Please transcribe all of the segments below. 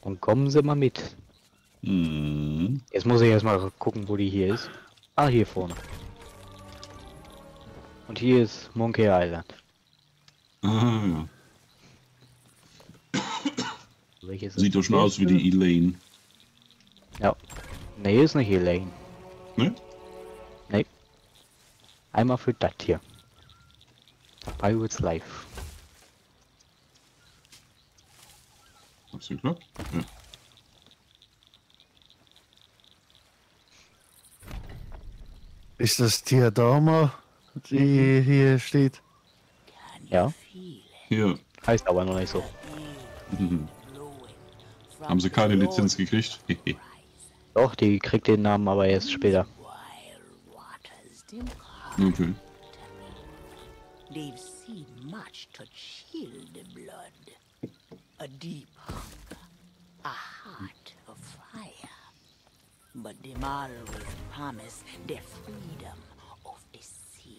Dann kommen Sie mal mit. Mhm. Jetzt muss ich erstmal gucken, wo die hier ist. Ah, hier vorne. Und hier ist Monkey Island. Ah, ja. Welches Sieht ist doch das schon aus wie die Elaine. Ja. Nee, ist nicht Elaine. Ne? Nee. Einmal für das hier. Pirates Life. Hat's geklappt? Ja. Ist das Diadema, die hier steht? Ja. Hier. Heißt aber noch nicht so. Mhm. Haben sie keine Lizenz gekriegt? Doch, die kriegt den Namen aber erst später. Okay. They've seen much to chill the blood. A deep hunger, a heart of fire. But them always promise the freedom of the sea.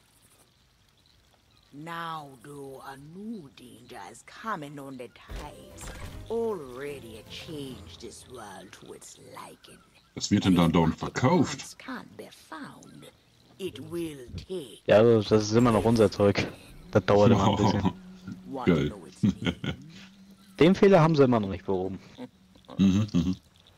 Now, though, a new danger is coming on the tides. Already a change this world to its liking. Was wird denn dann dort verkauft? Can't be found. It will take. Ja, das ist immer noch unser Zeug. Das dauert immer ein bisschen. Geil. Den Fehler haben sie immer noch nicht behoben. Mhm, mhm.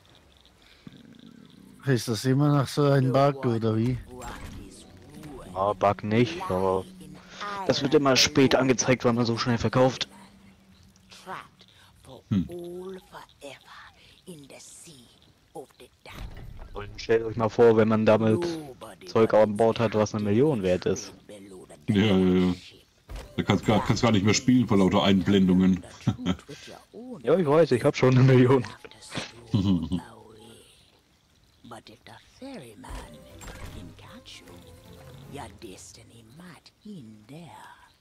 Ist das immer noch so ein Bug oder wie? Ah, Bug nicht, aber das wird immer spät angezeigt, weil man so schnell verkauft. Und stellt euch mal vor, wenn man damit Zeug an Bord hat, was 1 Million wert ist. Ja, ja, ja. Da kannst gar nicht mehr spielen vor lauter Einblendungen. Ja, ich weiß, ich hab schon 1 Million. But if the ferryman can catch you, your destiny might end there.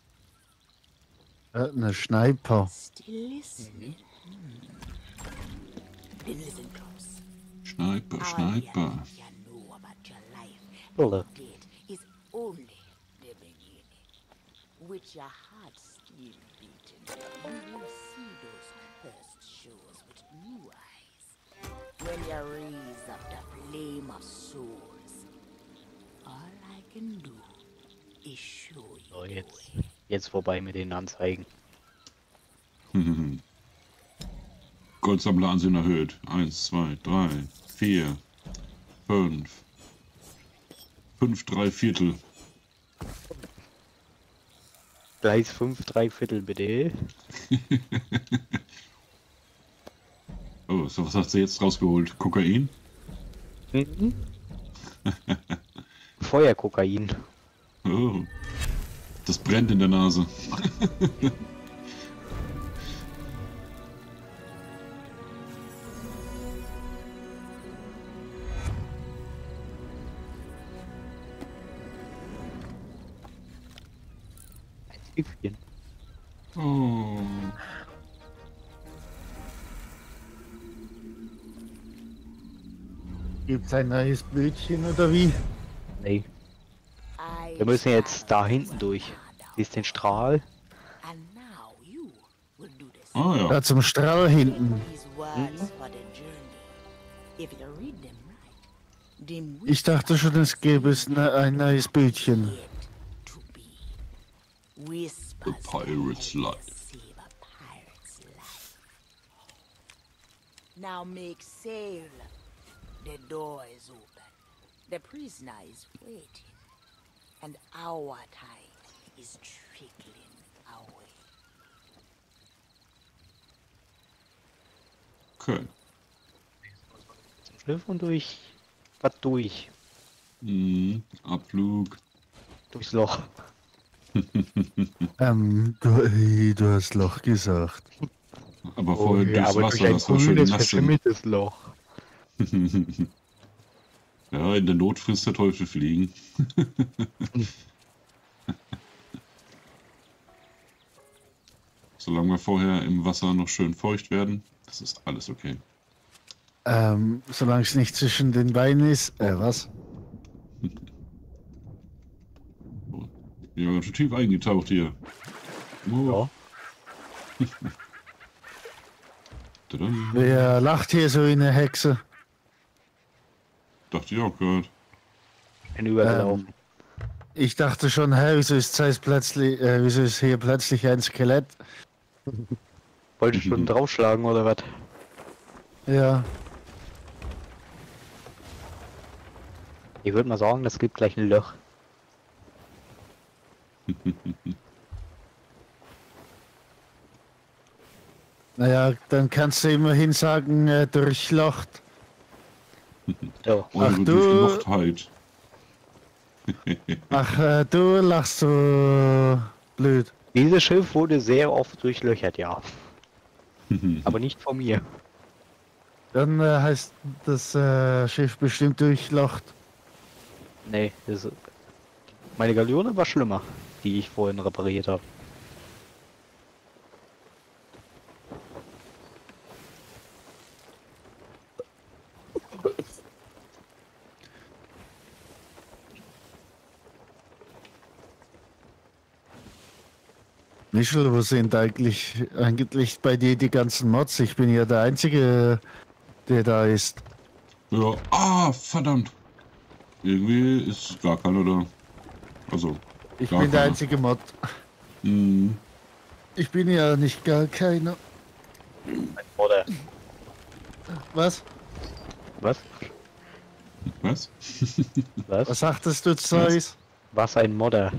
Eine Sniper. Still listening? Then listen close. Sniper, Sniper. You know about your life. Bulle. Death is only the beginning. With your heart still beating, you will see those cursed shores with new eyes. When you raise up the flame of souls, all I can do is show you So, the jetzt, way. jetzt vorbei mit den Anzeigen. Goldsammler Ansehen erhöht. 1, 2, 3, 4, 5. 5, 3 Viertel. Gleis 5, 3/4 bitte. Oh, so, was hast du jetzt rausgeholt? Kokain? Mhm. Feuerkokain. Oh. Das brennt in der Nase. Ein Zwiebelchen. Oh. Gibt's ein neues Bildchen oder wie? Nee, I wir müssen jetzt shall da hinten durch. Siehst den Strahl? And now you will do this. Ah ja. Da zum Strahl hinten. These words for the journey. If you read them right, them Ich dachte schon, es gäbe ein neues Bildchen. yet to be. Whispers The Pirate's can Life. save a pirate's life. Now make sail. The door is open. The prisoner is waiting. And our tide is trickling away. Okay. Zum Schiff und durch. Was durch? Abflug. Durchs Loch. Du hast Loch gesagt. Aber vorher durchs aber Wasser, durch ein das war schön grünes, nass. verschimmeltes Loch. Ja, in der Not frisst der Teufel Fliegen. Solange wir vorher im Wasser noch schön feucht werden, das ist alles okay. Solange es nicht zwischen den Beinen ist. Was? Ja, ganz schön tief eingetaucht hier. Oh. Ja. Tadam. Wer lacht hier so wie eine Hexe? Dachte ich auch gerade. Bin übergelaufen. Ich dachte schon, hä, wieso wieso ist hier plötzlich ein Skelett? Wollte ich schon draufschlagen oder was? Ja, Ich würde mal sagen, das gibt gleich ein Loch. naja, dann kannst du immerhin sagen, durchlocht. So. Eure du- Durchlochtheit. Ach, du lachst so blöd. Dieses Schiff wurde sehr oft durchlöchert, ja. Aber nicht von mir. Dann heißt das Schiff bestimmt durchlocht. Nee, meine Galeone war schlimmer, die ich vorhin repariert habe. Michel, wo sind eigentlich bei dir die ganzen Mods? Ich bin ja der Einzige, der da ist. Ja, verdammt. Irgendwie ist gar keiner da. Also, Ich gar bin der keiner. einzige Mod. Hm, Ich bin ja nicht gar keiner. Oder Was? was? was? Was? Was sagtest du, Zeus? Was ein Modder?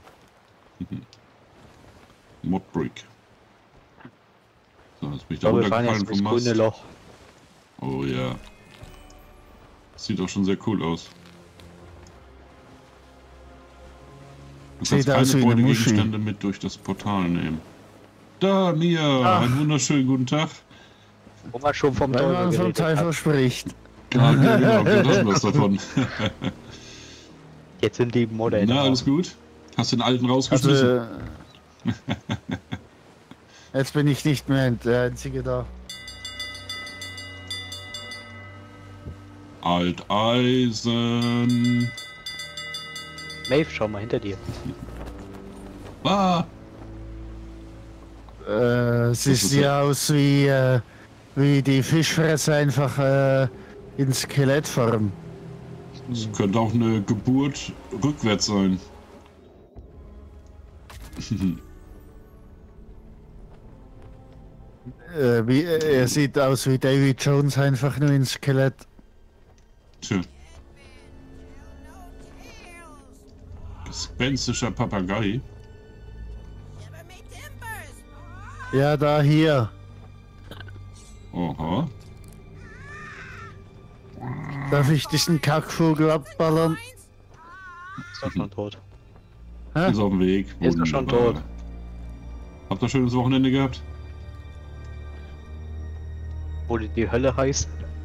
Modbrick. So, jetzt bin ich Ich da glaube, wir fahren runtergefallen jetzt vom durchs grüne Mast. Loch. Oh ja. Sieht auch schon sehr cool aus. Du Sieht kannst aus wie keine eine Muschi. Beutegegenstände mit durch das Portal nehmen. Da, Mia, Ach. einen wunderschönen guten Tag. Wo man schon vom Wenn Teufel man vom geredet Teufel hat. spricht. Ja, genau, wir hatten was davon. Jetzt sind die Modder. Na, alles gut? Hast du den alten rausgeschmissen? Also, jetzt bin ich nicht mehr der Einzige da. Alteisen. Maeve, schau mal hinter dir. Ah, Sie ist sieht aus wie die Fischfresser einfach in Skelettform. das könnte auch eine Geburt rückwärts sein. Er sieht aus wie David Jones, einfach nur in Skelett. Tja. Gespenstischer Papagei. Ja, da hier. Aha. Darf ich diesen Kackvogel abballern? Ist doch schon tot. Hä? Ist auf dem Weg. Ist doch schon Wunderbar. tot. Habt ihr ein schönes Wochenende gehabt? Wo die Hölle heißt.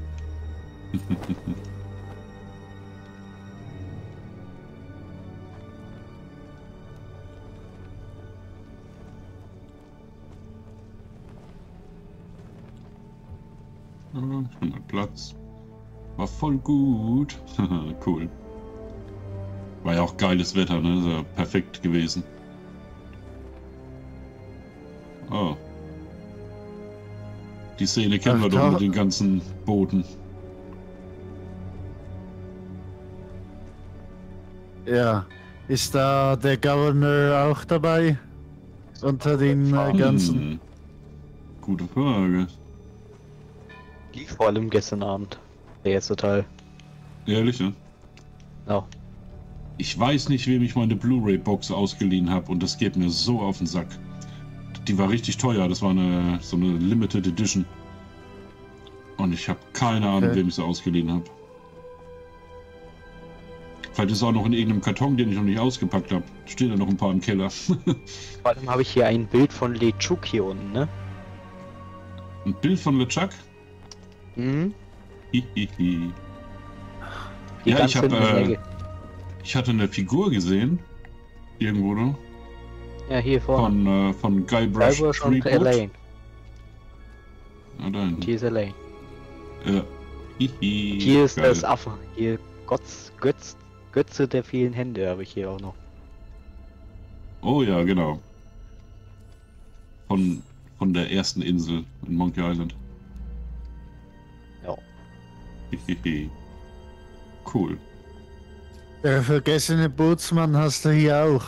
Ja, schon mal Platz. War voll gut. Cool. War ja auch geiles Wetter, ne? Ist ja perfekt gewesen. Oh. Die Szene kennen Ach, wir doch da- mit den ganzen Booten. Ja. Ist da der Governor auch dabei? Unter den ganzen. Hm. Gute Frage. Lief vor allem gestern Abend. Der erste Teil. Ehrlich, ne? Ja. Ich weiß nicht, wem ich meine Blu-ray-Box ausgeliehen habe und das geht mir so auf den Sack. Die war richtig teuer, das war so eine Limited Edition. Und ich habe keine Ahnung, Okay. wem ich sie ausgeliehen habe. Vielleicht ist es auch noch in irgendeinem Karton, den ich noch nicht ausgepackt habe. Stehen da noch ein paar im Keller. Vor allem habe ich hier ein Bild von LeChuck hier unten, ne? Ein Bild von LeChuck? Mhm. Hihihi. Die Ja, ganz ich hab, hinten in der Ecke. Ich hatte eine Figur gesehen. Irgendwo, ne? Ja, hier vorne. Von Guybrush Guybrush und Threepwood. Elaine. Ah, da hinten. Hier ist Elaine. Ja. Hihi. Hier ist Geil. das Affe. Hier Götze der vielen Hände habe ich hier auch noch. Oh ja, genau. Von der ersten Insel in Monkey Island. Cool. Der vergessene Bootsmann hast du hier auch.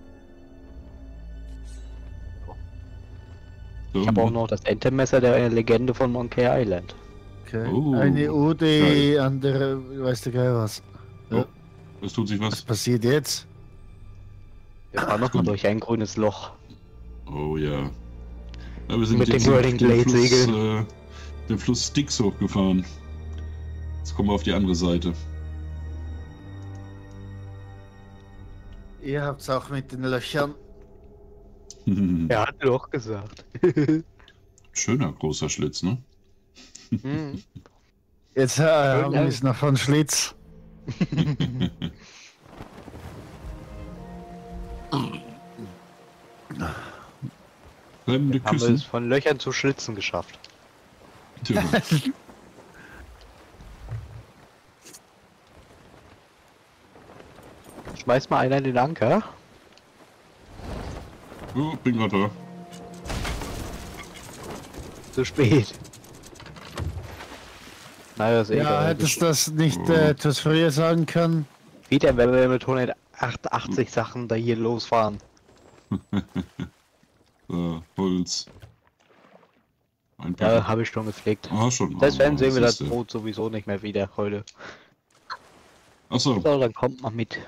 So, Ich habe auch noch das Entenmesser der Legende von Monkey Island. Okay. Oh, Eine Ode geil. an der, weißt du geil was. Oh, es tut sich Was was. passiert jetzt? Wir fahren noch mal durch ein grünes Loch. Oh ja. Ja, wir sind Mit den jetzt Whirling den Blade Fluss, Segeln. den Fluss Styx hochgefahren. Jetzt kommen wir auf die andere Seite. Ihr habt's auch mit den Löchern. Er hat Loch gesagt. Schöner großer Schlitz, ne? Mhm. Jetzt haben wir es noch von Schlitz. Fremde Haben wir Küssen. es von Löchern zu Schlitzen geschafft. Tja. Schmeiß mal einer den Anker. Oh, bin grad da. Zu spät. Naja, ist Ja, egal. hättest das nicht Oh. etwas früher sagen können. Wieder, wenn wir mit 188 Sachen da hier losfahren. Holz. Ein Ja, paar. habe ich schon gepflegt. Ah, schon. Das werden sehen wir das siehste. Brot sowieso nicht mehr wieder heute. Achso. So, dann kommt mal mit.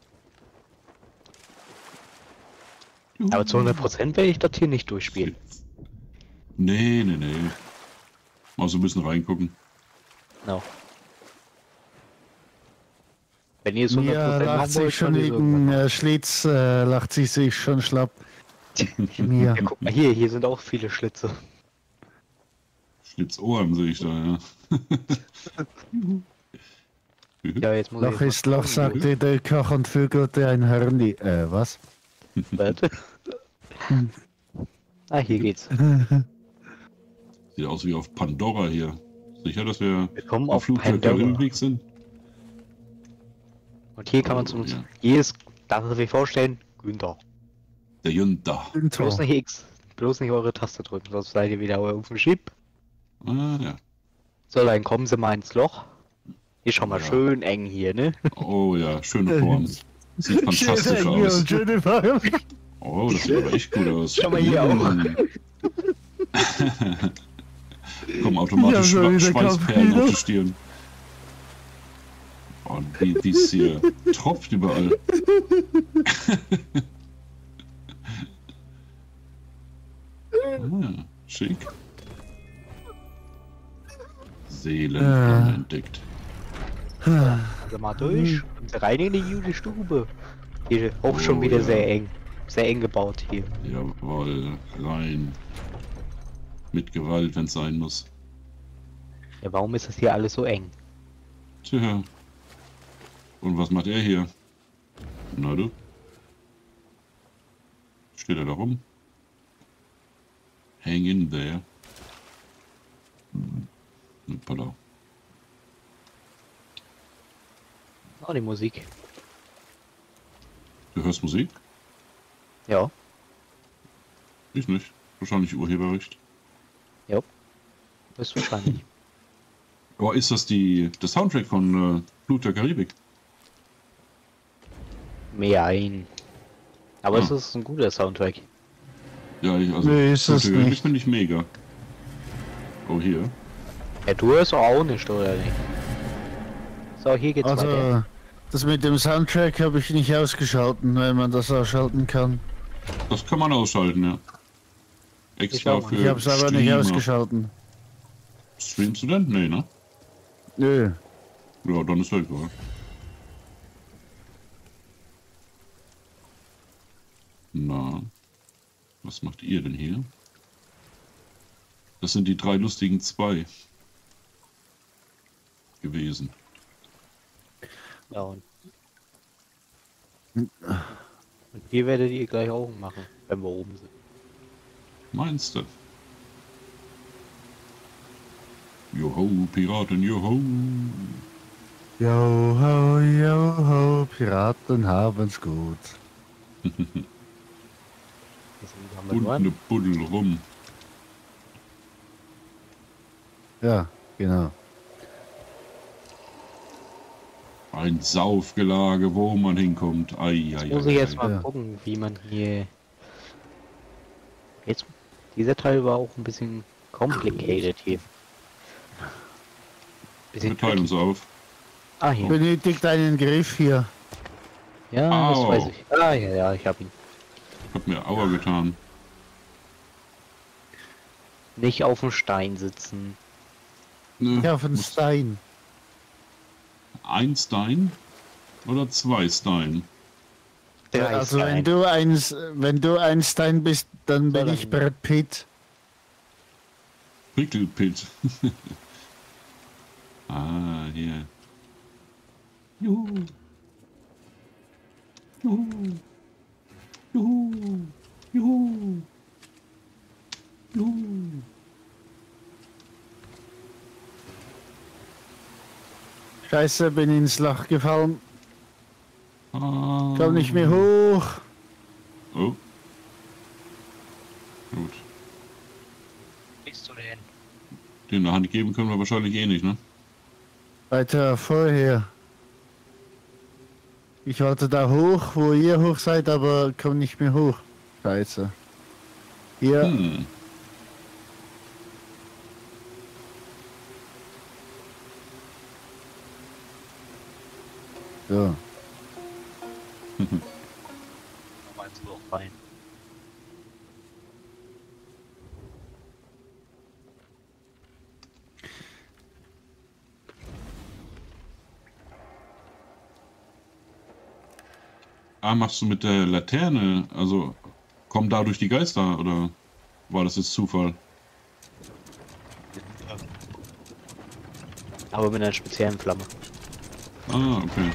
Aber zu 100% werde ich das hier nicht durchspielen. Nee. Mal so ein bisschen reingucken. No. Wenn ihr es 100% Mir machen lacht wollt, sich schon könnt ihr es wegen Schlitz, lacht sie sich schon schlapp. Mir. Ja, guck mal, hier sind auch viele Schlitze. Schlitzohren sehe ich da, ja. Ja, jetzt muss Loch ich ist Loch, sagte der Koch und vögelte ein Hörnli. Was? Warte. Ah, hier geht's. Sieht aus wie auf Pandora hier. Sicher, dass wir Wir kommen auf auf Flug der Pandora. Karibik sind? Und hier kann man Oh, zum ja. jedes, darf man sich vorstellen, Günther. Der Jünter. Bloß nicht X. Bloß nicht eure Taste drücken, sonst seid ihr wieder auf dem Chip. Ah, ja. So, dann kommen sie mal ins Loch. Ist schon mal Ja. schön eng hier, ne? Oh ja, schöne Form. Sieht fantastisch aus. Schöne Farbe. Oh, das sieht aber echt gut aus. Schau mal hier auch. Kommen automatisch Ja, so wie der Schweißperlen Campino. auf die Stirn. Oh, wie es hier tropft überall. Ah, schick. Seelen entdeckt. Also mal durch und rein in die jüdische Stube. Hier auch schon Oh, wieder ja. sehr eng. Sehr eng gebaut hier. Jawohl, rein. Mit Gewalt, wenn es sein muss. Ja, warum ist das hier alles so eng? Tja. Und was macht er hier? Na du? Steht er da rum? Hang in there. Hoppala. Oh, die Musik. Du hörst Musik? Ja, Ich nicht. Wahrscheinlich Urheberrecht. ist wahrscheinlich. Oh, ist das das Soundtrack von Blut der Karibik? Mehr ein. Aber Ah. es ist ein guter Soundtrack. Ja, also Nee, ist Blut es der Karibik nicht. finde ich mega. Oh, hier. Ja, du hörst auch nicht, oder nicht? So, hier geht's weiter. Also, das mit dem Soundtrack habe ich nicht ausgeschalten, wenn man das ausschalten kann. Das kann man ausschalten, ja. Extra auch. für Ich habe es aber nicht Streamer. ausgeschalten. Streamst du denn? Nee, ne? Nö. Ja, dann ist ja egal. Na, was macht ihr denn hier? Das sind die 3 lustigen 2 gewesen. Ja, und hier werdet ihr gleich auch machen, wenn wir oben sind. Meinst du? Joho, Piraten, joho. Joho, joho, Piraten haben's gut. Also, haben wir Und nur eine Buddel rum. Ja, genau. Ein Saufgelage, wo man hinkommt. Jetzt muss ich jetzt mal ja. gucken, wie man hier... Jetzt... Dieser Teil war auch ein bisschen complicated hier. Wir teilen uns auf. Ah, hier. Benötigt einen Griff hier. Ja, Au. das weiß ich. Ah, ja, ja, ich hab ihn. Ich hab mir Aua getan. Nicht auf dem Stein sitzen. Ne, Ja, auf den Stein. ein Stein oder 2 Stein? Drei Also Steine. wenn du ein Stein bist, dann bin dann- ich Brad Pitt. Prickelpit. Ah, hier. Juhu. Juhu. Juhu. Juhu. Juhu. Scheiße, bin ins Loch gefallen. Ah. Komm nicht mehr hoch. Oh. Gut. Bist du denn? Den in der Hand geben können wir wahrscheinlich eh nicht, ne? Weiter vorher. Ich wollte da hoch, wo ihr hoch seid, aber komm nicht mehr hoch. Scheiße. Hier, Hm. so. Meinst du auch rein? Ah, machst du mit der Laterne? Also, kommen dadurch die Geister oder war das jetzt Zufall? Aber mit einer speziellen Flamme. Ah, okay.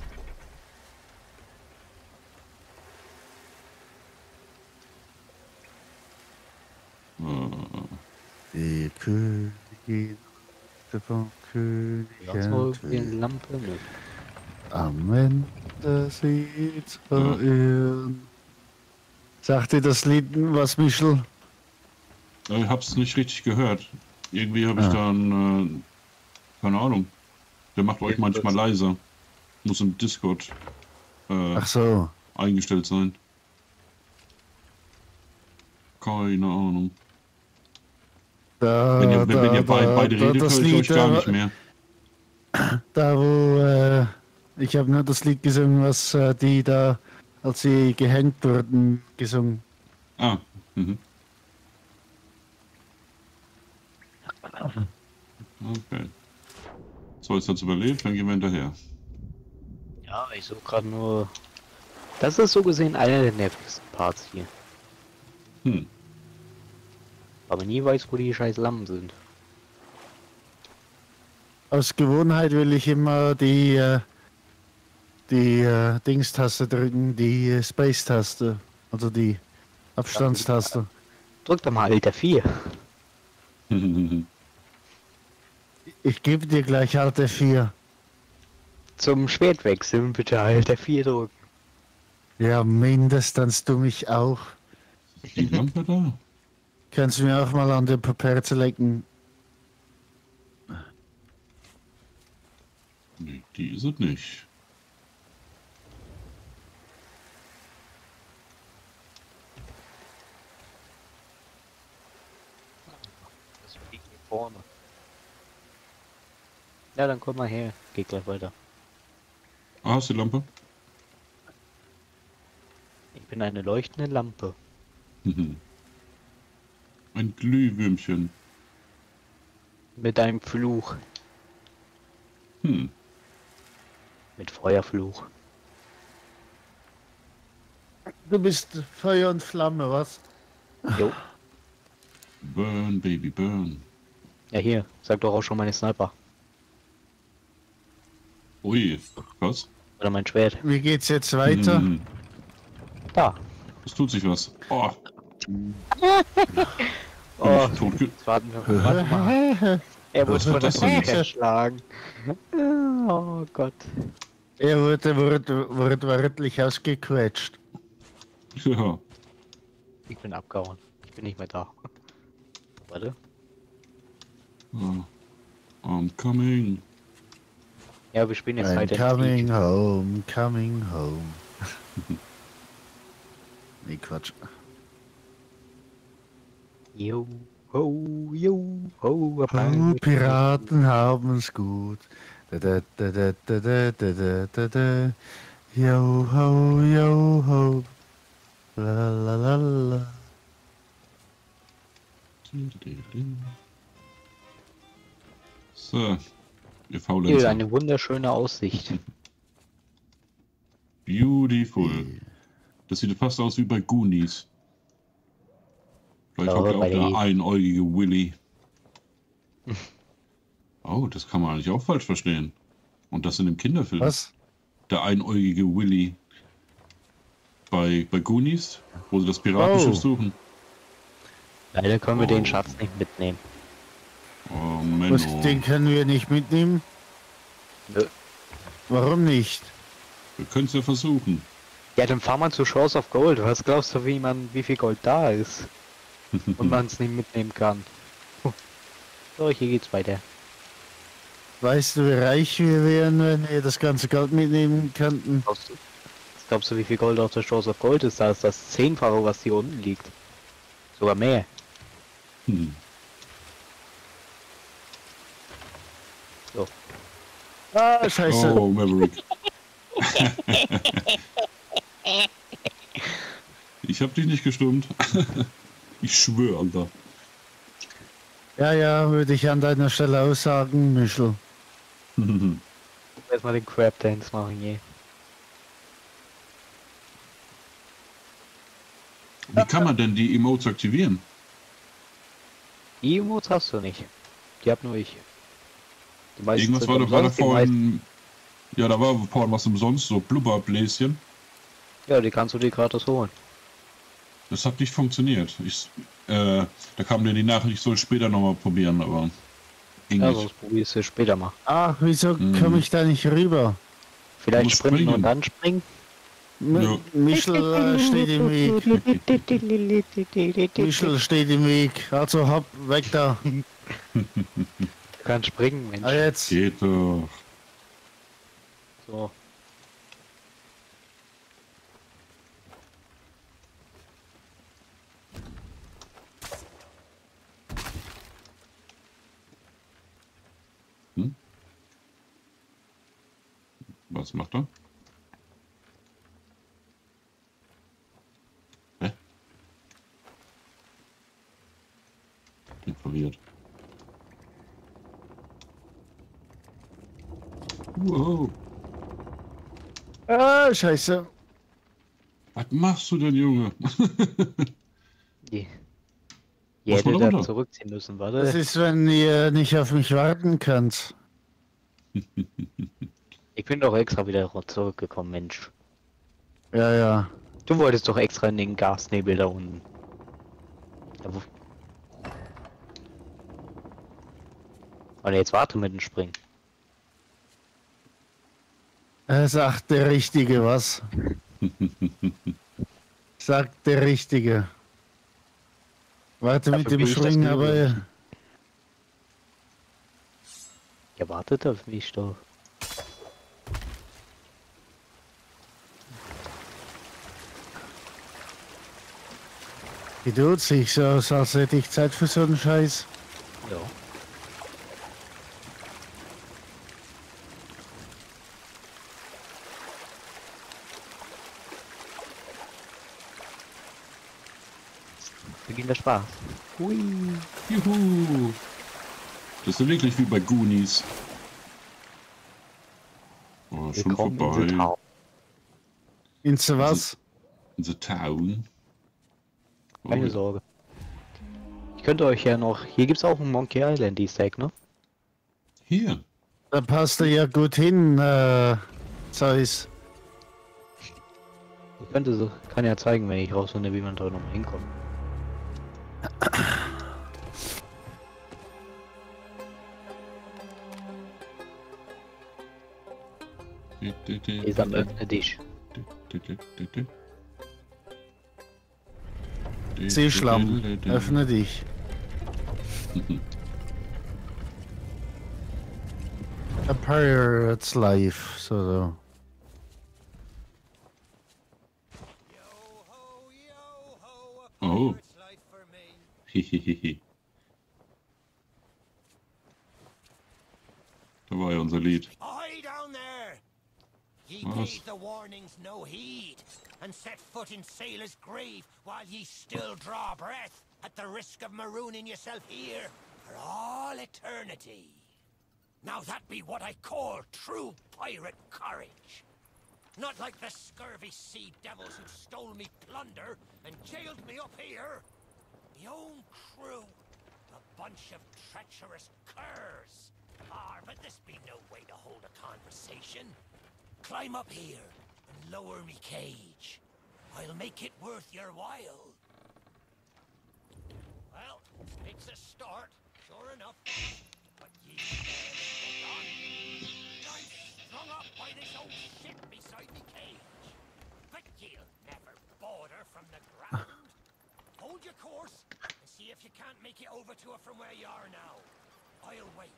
Die Königin von Ja, so wie Königen. eine Lampe. Ne? Am Ende sieht's verirren. Sagt dir das Lied was, Michel? Ich hab's nicht richtig gehört. Irgendwie habe ich Ah. dann, keine Ahnung. Der macht euch manchmal leiser. Muss im Discord Ach so. eingestellt sein. Keine Ahnung. Da, Wenn ihr beide redet, das höre ich euch Lied, gar nicht mehr. da wo, ich habe nur das Lied gesungen, was die da, als sie gehängt wurden, gesungen. Ah, mhm. Okay. So, jetzt hat's überlebt, dann gehen wir hinterher. Ja, ich suche gerade nur. Das ist so gesehen einer der nervigsten Parts hier. Hm. Aber nie weiß, wo die scheiß Lampen sind. Aus Gewohnheit will ich immer die Dingstaste drücken, die Space-Taste, also die Abstandstaste. Drück doch mal Alter 4. Ich gebe dir gleich Alter 4. Zum Schwertwechseln bitte Alter 4 drücken. Ja, mindestens du mich auch. Ist die Lampe da? Kannst du mir auch mal an den Papier lecken? Nee, die ist es nicht. Das liegt hier vorne. Ja, dann komm mal her. Geht gleich weiter. Ah, hast du die Lampe? Ich bin eine leuchtende Lampe. Ein Glühwürmchen. Mit einem Fluch. Hm. Mit Feuerfluch. Du bist Feuer und Flamme, was? Jo. Burn, Baby, burn. Ja, hier. Sag doch auch schon meine Sniper. Ui, was? Oder mein Schwert. Wie geht's jetzt weiter? Hm, Da. es tut sich was. Oh, Oh, bin ich tot jetzt warten wir. Warte mal. Er wurde Was von wird der das denn Sonne jetzt? erschlagen. Oh Gott. Er wurde wörtlich ausgequetscht. ja. Ich bin abgehauen. Ich bin nicht mehr da. Warte. Oh, I'm coming. Ja, wir spielen jetzt I'm weiter. coming home, coming home. Nee, Quatsch. Yo, ho, yo, ho, Oh, Piraten haben's gut. Da, da, da, da, da, da, da, da, da. Yo ho, yo ho. La la la la. So, ihr Hier, Faulenzer. eine wunderschöne Aussicht. Beautiful. Das sieht fast aus wie bei Goonies. Vielleicht Ja, hockt ja auch bei der die- einäugige Willy. Oh, das kann man eigentlich auch falsch verstehen. Und das in dem Kinderfilm. Was? Der einäugige Willy. Bei Goonies, wo sie das Piratenschiff Oh. suchen. Leider können wir Oh. den Schatz nicht mitnehmen. Oh, Was, Menno. den können wir nicht mitnehmen? Nö. Warum nicht? Wir können es ja versuchen. Ja, dann fahr mal zu Shores of Gold. Was glaubst du, wie viel Gold da ist? Und man es nicht mitnehmen kann. So, hier geht's weiter. Weißt du, wie reich wir wären, wenn wir das ganze Geld mitnehmen könnten? Was glaubst du, wie viel Gold auf der Shores of Gold ist? Da ist das 10-fache, was hier unten liegt. Sogar mehr. Hm. So. Ah, scheiße. Oh, Maverick. Ich hab dich nicht gestummt. Ich schwöre, Alter. Ja, ja, würde ich an deiner Stelle aussagen, Michel. Erstmal den Crab Dance machen hier. Wie kann man denn die Emotes aktivieren? Die Emotes hast du nicht. Die hab nur ich. Die meisten Irgendwas sind war doch gerade umsonst, die meisten- vorhin. Ja, da war vorhin was umsonst, so Blubberbläschen. Ja, die kannst du dir gratis holen. Das hat nicht funktioniert. Da kam mir die Nachricht, ich soll später nochmal probieren, aber ging Ja, nicht. sonst probierst du es später mal. Ach, wieso Hm. komme ich da nicht rüber? Vielleicht musst springen springen. und dann springen. Ja. Michel steht im Weg. Michel steht im Weg. Also hopp, weg da. Du kannst springen, Mensch. Ah, jetzt. Geht doch. So. Was macht er? Hä? Bin verwirrt. Wow. Ah, scheiße. Was machst du denn, Junge? Die. Muss Hätte man da runter? zurückziehen müssen, Das warte. ist, wenn ihr nicht auf mich warten könnt. Ich bin doch extra wieder zurückgekommen, Mensch. Ja, ja. Du wolltest doch extra in den Gasnebel da unten. Da wo- Und jetzt warte mit dem Springen. Sagt der Richtige was? Sagt der Richtige. Warte mit Dafür dem bin ich das Springen, Übel. aber Ja, wartet auf mich doch. wie tut sich so, als hätte ich Zeit für so einen Scheiß. Ja. Beginnt der Spaß. Hui. Juhu. Das ist wirklich wie bei Goonies. Oh, schon Willkommen in the vorbei. town. Ins was? In the town. Oh, Keine Sorge. Ich könnte euch ja noch. Hier gibt's auch ein Monkey Island Easter Egg, ne? hier. Da passt er ja gut hin, Zeus. Ich könnte so. Kann ja zeigen, wenn ich rausfinde, wie man da noch hinkommt. Sesam, öffne dich. Seeschlamm, öffne dich. A Pirate's Life, so. Oh. Hihihihi. Da war ja unser Lied. Ahoy down there! Ye Was? gave the warnings no heed, and set foot in sailor's grave while ye still draw breath, at the risk of marooning yourself here for all eternity. Now that be what I call true pirate courage. Not like the scurvy sea devils who stole me plunder and jailed me up here. Me own crew, a bunch of treacherous curs. But this be no way to hold a conversation. Climb up here and lower me cage. I'll make it worth your while. Well, it's a start, sure enough. But ye on. I'm strung up by this old shit beside me cage. But ye'll never border from the ground. Hold your course and see if you can't make it over to it from where you are now. I'll wait.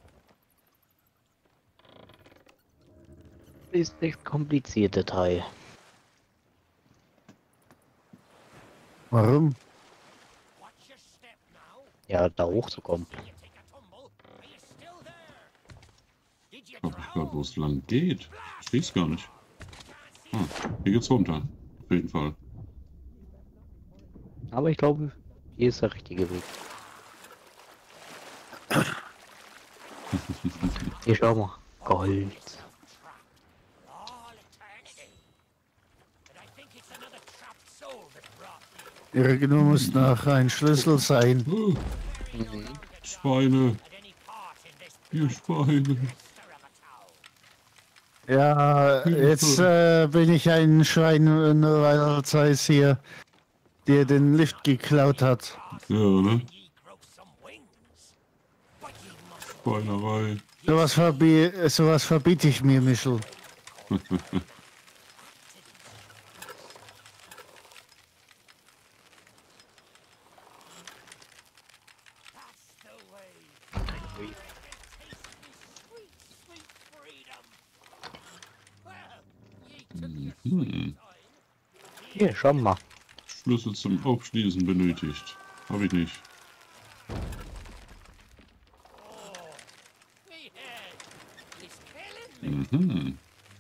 Ist echt komplizierte Teil. Warum? Watch your step now. Ja, da hochzukommen. See you take a tumble. Are you still there? Did you Ich glaube nicht gerade, wo drown? es lang geht. Ich sehe es gar nicht. Ah, hier geht's runter. Auf jeden Fall. Aber ich glaube, hier ist der richtige Weg. Hier schau mal. Gold. All eternity. And I think it's another trapped soul that brought me. Irgendwo muss noch ein Schlüssel sein. Oh, Schweine. At any part in this Ihr Schweine. blister of a town. Ja, jetzt bin ich ein Schwein, weil es hier dir den Lift geklaut hat. Ja, ne? Ye grow some wings. But ye must Schweinerei. Sowas verbiete ich mir, Michel. That's the way. Sweet, sweet freedom. Well, ye took your sweet time. Hier, schau mal. Schlüssel zum Aufschließen benötigt. Habe ich nicht. Me head is killing me. Mhm.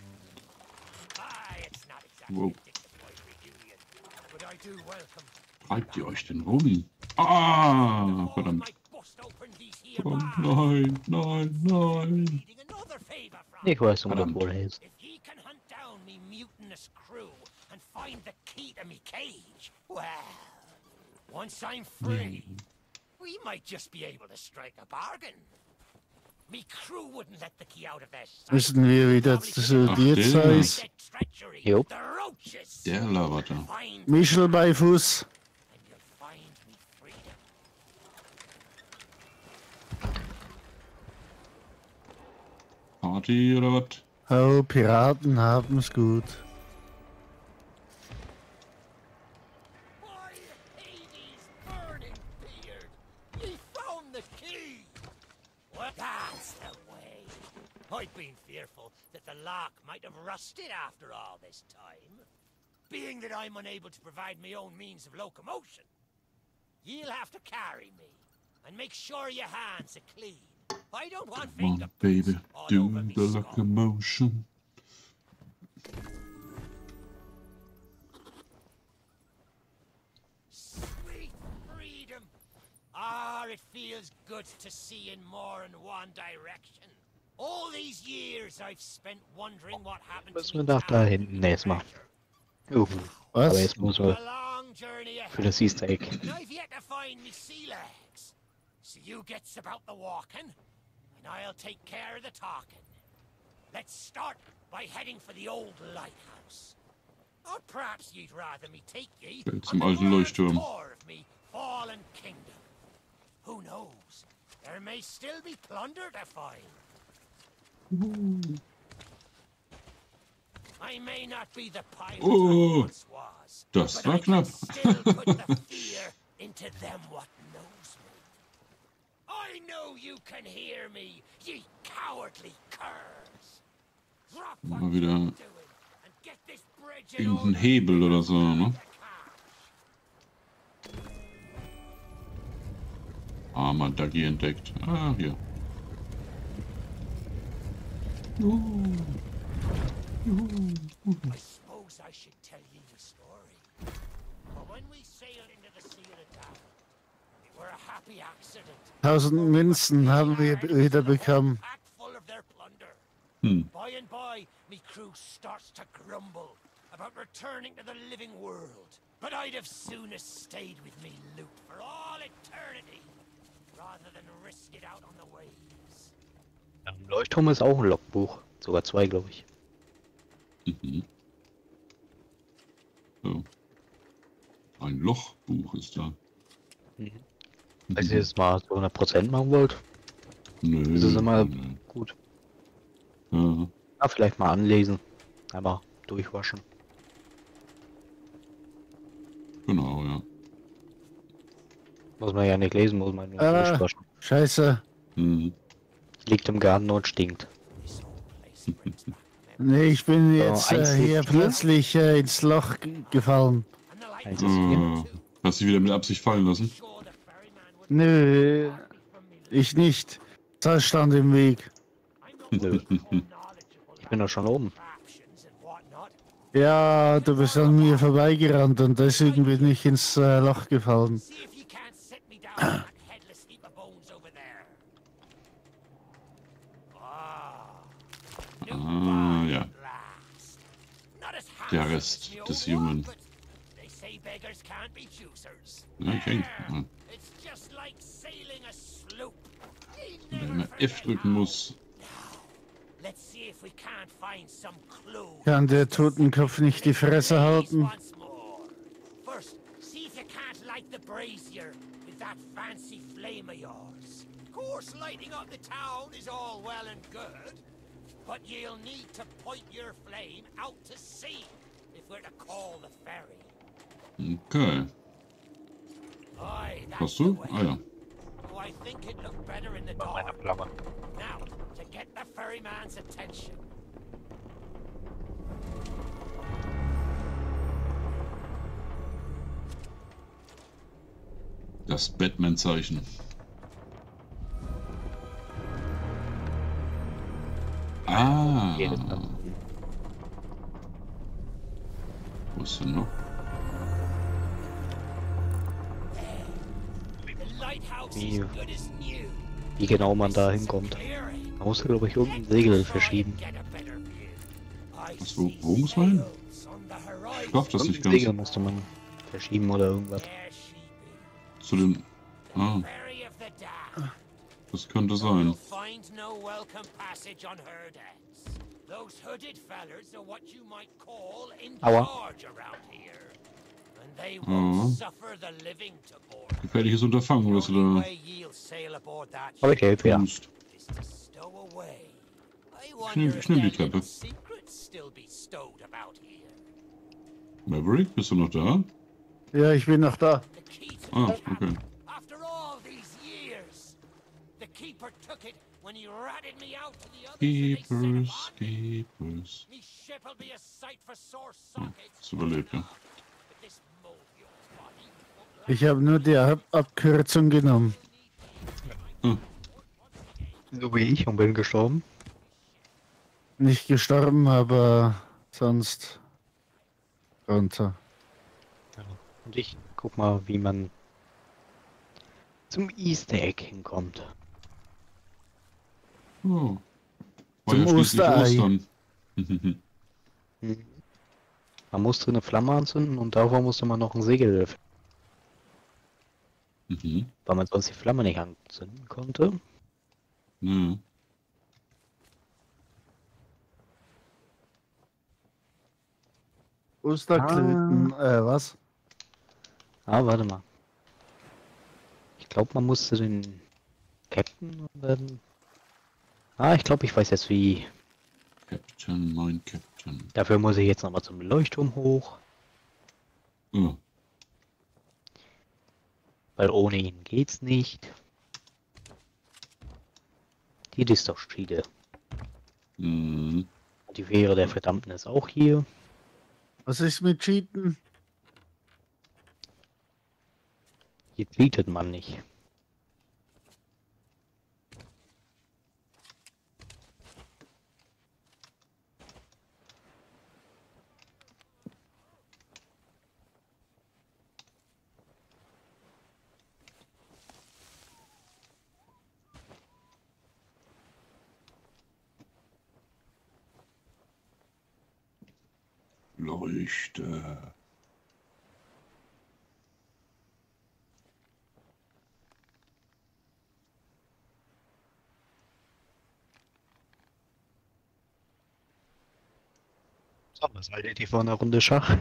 It's not exactly Wow. a dignified reunion, but I do welcome. Treibt ihr euch denn rum? Ah, All verdammt. might bust open these here Oh, bars. nein, nein, nein. Needing another favor from Ich weiß, wo der Verdammt. wohl ist. If ye can hunt down me mutinous crew and find the key to me cage, well, once I'm free, we might just be able to strike a bargain. Me crew wouldn't let the key out of their sight. Müssen wir wieder zu dir, der. Zeiss. Dead treachery, Jo. the roaches. Der labert da. Find Michel bei Fuß. and you'll find me freedom. Party oder was? Oh, Piraten haben's gut. By Hades' burning beard, ye found the key! Well, that's the way. I'd been fearful that the lock might have rusted after all this time. Being that I'm unable to provide my own means of locomotion, you'll have to carry me and make sure your hands are clean. I don't want Come on, fingerprints baby. all Do over me the skull. locomotion. Sweet freedom! Ah, it feels good to see in more than one direction. All these years I've spent wondering what happened Müssen to wir me nach da town. hinten erstmal. Aber Was? jetzt muss A man long journey für ahead, das Easter Egg. and I've yet to find me sea legs. So you gets about the walking, and I'll take care of the talking. Let's start by heading for the old lighthouse. Or perhaps you'd rather me take ye Geld on zum the alten grand Leuchtturm. tour of me fallen kingdom. Who knows? There may still be plunder to find. I may not be the pirate Oh, I once was, das but war I can knapp. still put the fear into them what knows me. I know you can hear me, ye coward. cowardly curs. Drop Mal what wieder you're doing and get this bridge in irgendein order. Hebel oder so, ne? Armer Dagi entdeckt. Ah, hier. I suppose I should tell you the story. But when we sailed into the Sea of the Dark, it were a happy accident. 1000 Münzen haben wir wieder bekommen. Packed full of their plunder. Hm. By and by, me crew starts to grumble about returning to the living world. But I'd have soonest stayed with me loot for all eternity, rather than risk it out on the waves. Im Leuchtturm ist auch ein Logbuch. Sogar 2, glaube ich. Mhm. So. Ein Lochbuch ist da. Falls ihr es mal zu 100% machen wollt, Nö. ist es immer nö. gut. Ja. Ja, vielleicht mal anlesen. Einmal durchwaschen. Genau, ja. Muss man ja nicht lesen, muss man nur Ah. durchwaschen. Scheiße. Mhm. Liegt im Garten und stinkt. This whole place brings back memories. Nee, ich bin jetzt 1,4? hier plötzlich ins Loch gefallen. And the light Eins was ist Ah, hast du wieder mit Absicht fallen lassen? sure the ferryman would Nö, from me. ich nicht. Das stand im Weg. I'm not Nö. knowledgeable Ich bin doch schon oben. contraptions and whatnot. Ja, du bist an mir vorbeigerannt und deswegen bin ich ins Loch gefallen. See if you can't set me down on that headless heap of bones over there. Ah, ja. Last. Not as Der handsome Rest as me des old one, Jungen. but they say beggars can't be choosers. Ja, okay. Ja. It's just like sailing a sloop. You Wenn never man forget F drücken how. muss. Let's see if we can't find some clue. Kann der Totenkopf nicht die Fresse halten? Once more. First, see if you can't light the brazier with that fancy flame of yours. Of course, lighting up the town is all well and good, but you'll need to point your flame out to sea if we're to call the ferry. Okay. Aye, that's Hast the du? way. Ah ja. Oh, I think it looked better in the Meine dark. Flamme. Now, to get the ferryman's attention. Das Batman-Zeichen. Ah. Wo ist denn noch? The lighthouse is Yeah. good as new. Wie genau man da hinkommt. Clearing. Man muss, glaube ich, irgendein Segel verschieben. Achso, wo muss man hin? Ich glaub das nicht Irgendein Segel ganz. musste man verschieben oder irgendwas. Zu den... Ah, das könnte sein. Find no welcome passage on her decks. Those hooded fellers are what you might call in Aua. charge around here. And they won't Mhm. suffer the living to board. Gefährliches Unterfangen, was du Only da way ye'll sail aboard that Aber ich helfe ja. tust. is to stow away. I nehm- wonder ich if nehm die there little Treppe. secrets still be stowed about here. Maverick, bist du noch da? Ja, ich bin noch da. The key to Ah, the okay. cabin. After all these years, the keeper took it when he ratted me out to the others. and they set him Keepers, on me. Keepers. Me ship'll be a sight for sore Hm, sockets. hast überlebt, ja. But this mole of yours, body, won't let Ich habe nur die Abkürzung genommen. So wie ich und bin gestorben. Nicht gestorben, aber sonst runter. Und ich guck mal, wie man zum Easter Egg hinkommt. Oh. War Zum ja schließlich Osterei. Ostern. Man musste eine Flamme anzünden und davor musste man noch ein Segel, Mhm. weil man sonst die Flamme nicht anzünden konnte. Ja. Osterklöten, was? Ah, warte mal. Ich glaube, man musste den Captain und dann... Ah, ich glaube, ich weiß jetzt wie. Captain, mein Captain. Dafür muss ich jetzt nochmal zum Leuchtturm hoch, Oh. weil ohne ihn geht's nicht. Die ist doch Schiede. Mhm. Die Fähre der Verdammten ist auch hier. Was ist mit Cheaten? Hier cheatet man nicht. Leuchte. So, was haltet ihr von einer Runde Schach?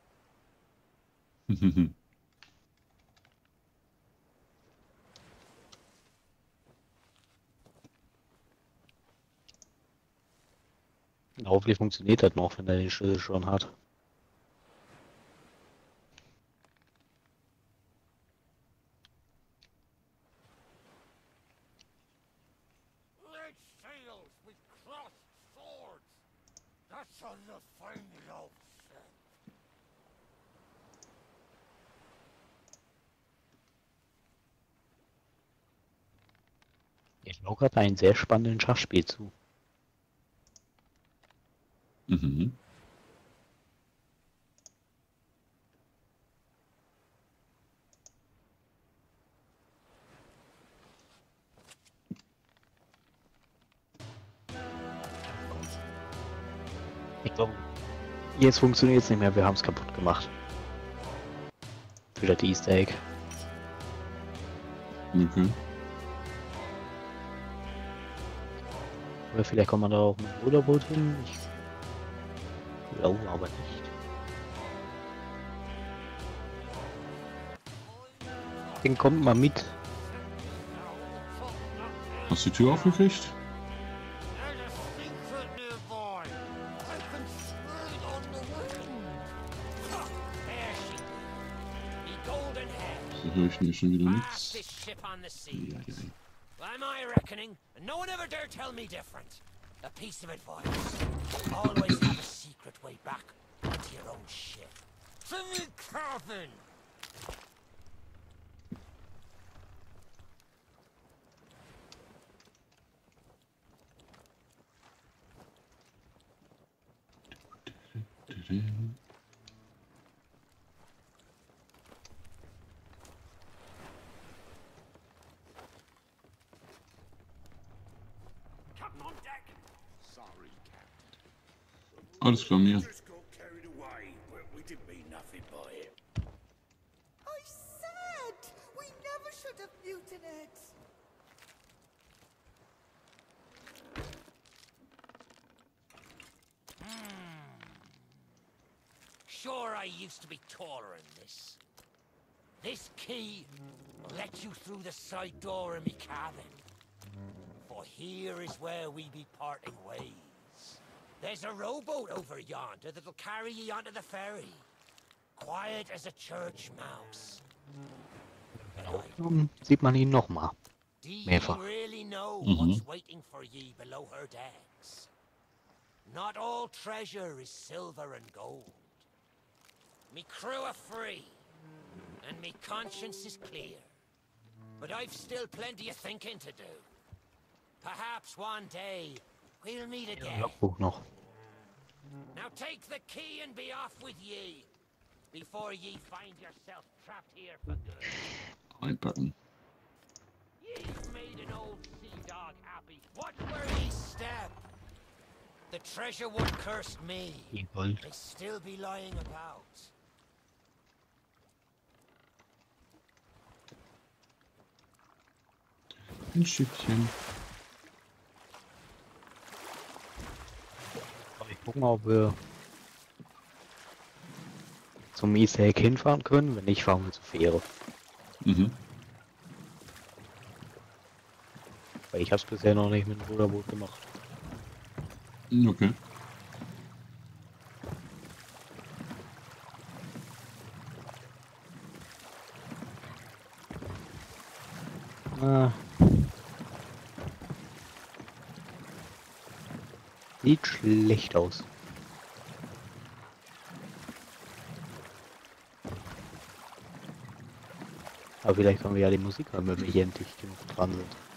Hoffentlich funktioniert das noch, wenn er den Schlüssel schon hat. Red sails with crossed swords. That's undefined old shit. Ich schaue gerade einen sehr spannenden Schachspiel zu. Mhm. Ich glaube, jetzt funktioniert es nicht mehr, wir haben es kaputt gemacht. Für das Easter Egg. Okay. Oder vielleicht kommt man da auch mit dem Ruderboot hin. Ich glaube aber nicht. Den kommt mal mit. Hast du die Tür aufgekriegt? There's a secret nearby. I can smell it on the wind. There she is. The golden head. Da höre ich mir schon wieder Fastest nichts. ship on the seas. Eieiei. By my reckoning, and no one ever dare tell me different. A piece of advice. Always have a secret way back into your own ship. To me cabin! Captain on deck! Sorry, Captain. Alles klar, mir. Just got carried away, but we didn't mean nothing by it. I said we never should have mutinied. Sure, I used to be taller than this. This key will let you through the side door in me cabin. For here is where we be parting ways. There's a rowboat over yonder that'll carry ye onto the ferry. Quiet as a church mouse. Sieht man ihn nochmal. Do ye Mehrfach. really know Mhm. what's waiting for ye below her decks? Not all treasure is silver and gold. Me crew are free, and me conscience is clear. But I've still plenty of thinking to do. Perhaps one day we'll meet again. Logbuch noch. Now take the key and be off with ye, before ye find yourself trapped here for good. Einpacken. Ye've made an old sea dog happy. Watch where ye step. The treasure would cursed me. Die Gold. May still be lying about. Ein Schiffchen. Ich guck mal, ob wir zum Easter Egg hinfahren können. Wenn nicht, fahren wir zur Fähre. Mhm. Weil ich hab's bisher noch nicht mit dem Ruderboot gemacht. Okay. Ah. Sieht schlecht aus. Aber vielleicht können wir ja die Musik hören, wenn wir hier endlich genug dran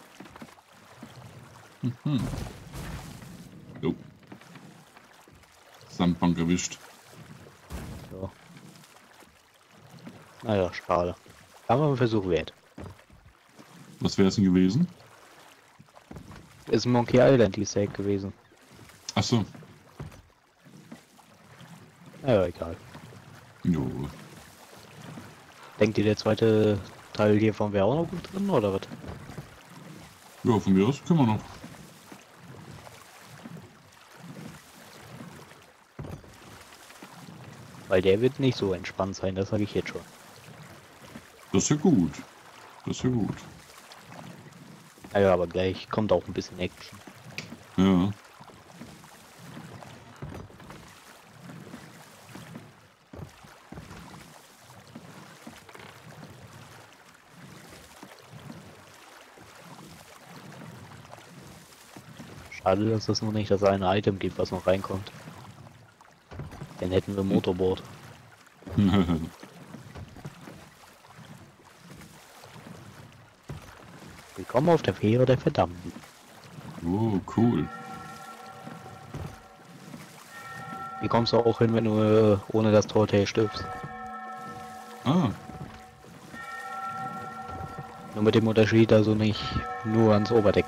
sind. Mhm. Jo. Sandbank erwischt. So. Naja, schade. Aber ein Versuch wert. Was wäre es denn gewesen? Ist Monkey Island die Sake gewesen. Achso. Naja, egal. Jo. Denkt ihr, der zweite Teil hiervon wäre auch noch gut drin, oder was? Ja, von mir aus können wir noch. Weil der wird nicht so entspannt sein, das sage ich jetzt schon. Das ist ja gut. Das ist ja gut. Naja, aber gleich kommt auch ein bisschen Action. Ja. Schade, dass es nur nicht das eine Item gibt, was noch reinkommt. Dann hätten wir Motorboard. Willkommen auf der Fähre der Verdammten. Oh, cool. Wie kommst du auch hin, wenn du ohne das Torte stirbst? Ah, Nur mit dem Unterschied, also nicht nur ans Oberdeck.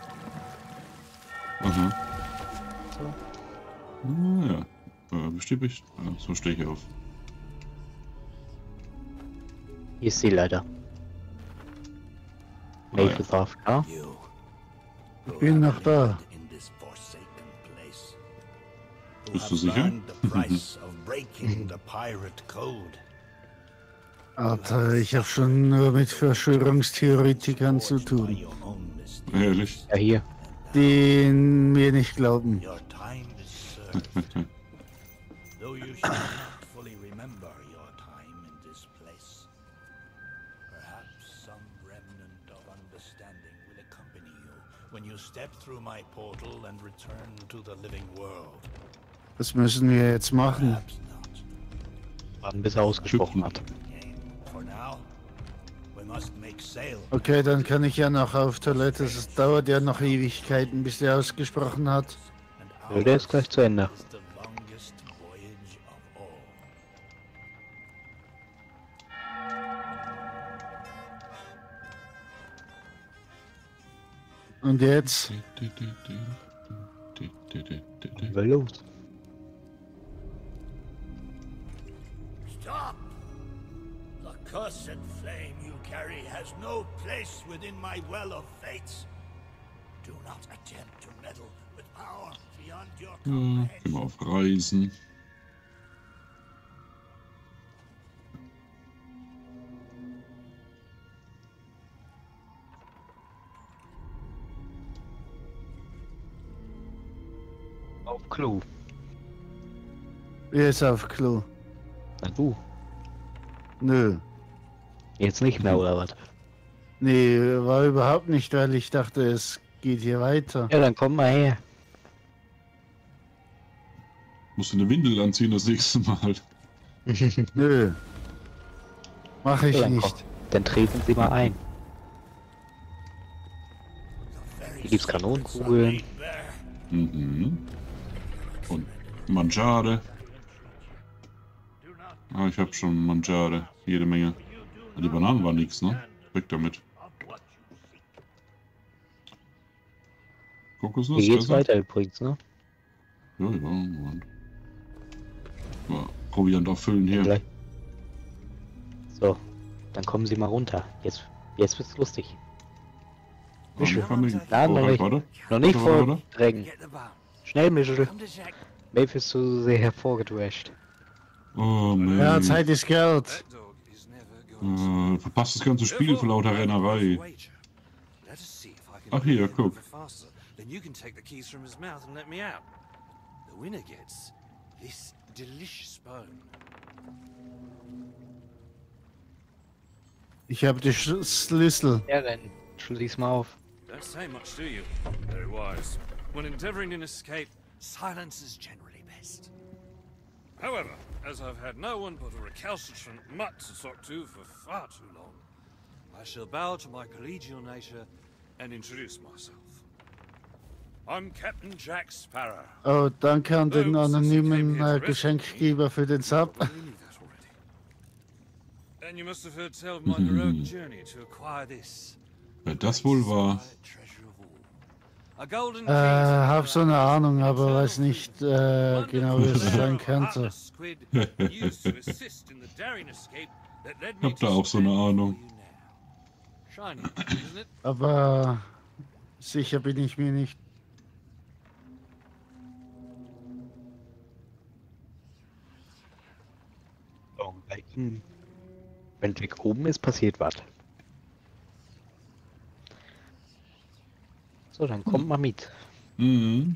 aha. Ah, ja. Besteht ich? Ah, so stehe ich auf. Hier ist die Leiter. Ah, ja. Welche darf, ja? You. Ich bin noch da. In this forsaken place. Bist du sicher? The price of breaking the pirate code. Alter, ich habe schon nur mit Verschwörungstheoretikern zu By tun, your own mistakes. Ehrlich? Ja, hier. die mir nicht glauben. Your time is served. Though you shall not fully remember your time in this place, perhaps some remnant of understanding will accompany you when you step through my portal and return to the living world. Was müssen wir jetzt machen? Perhaps not. Warten, bis er ausgesprochen hat. For now, we must make sail. Okay, dann kann ich ja noch auf Toilette. Es dauert ja noch Ewigkeiten, bis der ausgesprochen hat. And Ja, der ist gleich zu Ende. is the longest voyage of all. Und jetzt? Weil los. Stop! The cursed flame you carry has no place within my well of fates. Do not attempt to meddle with power beyond your Gehen wir auf Reisen. Auf Klo. Wer ist auf Klo? Na du. Nö. Jetzt nicht mehr, oder was? Nee, war überhaupt nicht, weil ich dachte, es geht hier weiter. Ja, dann komm mal her. Musst du eine Windel anziehen das nächste Mal. Nö. Mach ich Ja, dann nicht. Dann treten Sie mal ein. Hier gibt's Kanonenkugeln. Mhm. Und Mangiare. Ah, ich hab schon Mangiare. Jede Menge. Ah, die Bananen waren nix, ne? Weg damit. Kokosnuss? Hier geht's besser? weiter übrigens, ne? Ja, ja, Moment. Ja, Proviant auffüllen hier. Gleich. So, dann kommen Sie mal runter. Jetzt wird's lustig. Michel. Na, noch nicht. Warte. Noch nicht Warte. vordrängen. Get the bow. Schnell, Michel. Come to Jack. Maeve ist zu sehr hervorgedrescht. Oh, Ja, man. Zeit ist Geld. Verpasst das ganze Spiel vor lauter Rennerei. Ach, hier, guck. Then you can take the keys from his mouth and let me out. The winner gets this delicious bone. Ich habe die Schlüssel. Ja, dann schließ mal auf. Don't say much, do you? Very wise. When endeavoring an escape, silence is generally best. However, as I've had no one but a recalcitrant mutt to talk to for far too long, I shall bow to my collegial nature and introduce myself. I'm Captain Jack Sparrow. Oh, danke an den anonymen Geschenkgeber für den Sub. You knew that already. And you must have heard tell of my heroic journey to acquire this. Wer das wohl war? Treasure of all. A golden Hab so eine Ahnung, aber weiß nicht genau, wie es sein könnte. Hab da auch so eine Ahnung. Shiny, isn't it? Aber sicher bin ich mir nicht. Bei ihm, wenn Jack oben ist, passiert was. So, dann kommt mal mit. Mhm.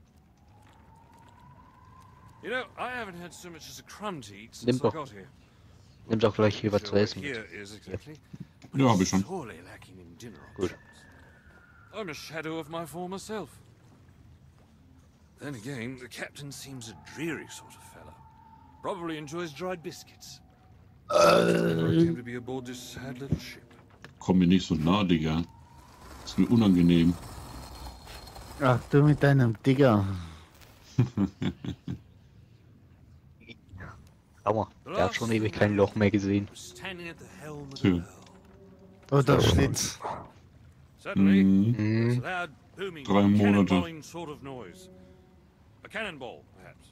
You know, I haven't had so much as a crumb to eat Nimm since I doch. got here. Nimm doch gleich hier was zu Sure, essen mit. here is exactly, Ja, hab ich schon. sorely lacking in dinner Gut. options. I'm a shadow of my former self. Then again, the captain seems a dreary sort of fellow. Probably enjoys dried biscuits. I came to be aboard this sad little ship. Komm mir nicht so nah, Digga. Ist mir unangenehm. Ach, du mit deinem Digger. Schau mal, der hat schon ewig kein Loch mehr gesehen. Was standing at the helm of the Tja. Pearl. Oh, der Schlitz. Suddenly, Mhm. there's a loud, booming, 3 Monate. cannonballing sort of noise. A cannonball, perhaps.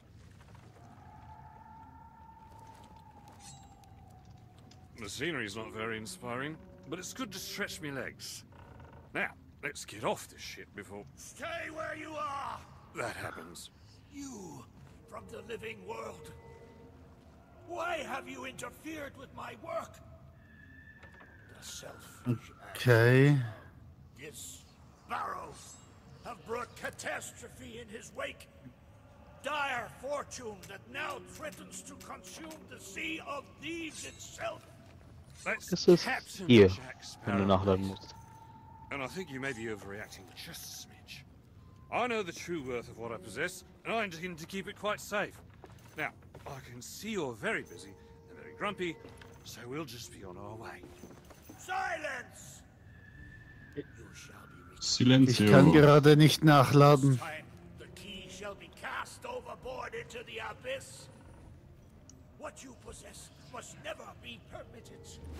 The scenery's not very inspiring, but it's good to stretch me legs. Now, let's get off this ship before Stay where you are! that happens. You, from the living world. Why have you interfered with my work? The selfish Okay. This Barrow have brought catastrophe in his wake. Dire fortune that now threatens to consume the Sea of Thieves itself. That's Das ist Captain hier, Jack wenn du Sparrow. nachladen musst. And I think you may be overreacting just a smidge. I know the true worth of what I possess, and I intend to keep it quite safe. Now, I can see you're very busy and very grumpy, so we'll just be on our way. Silence! You shall be Ich kann Silenzio. gerade nicht nachladen. time. The key shall be cast overboard into the abyss. What you possess must never be permitted.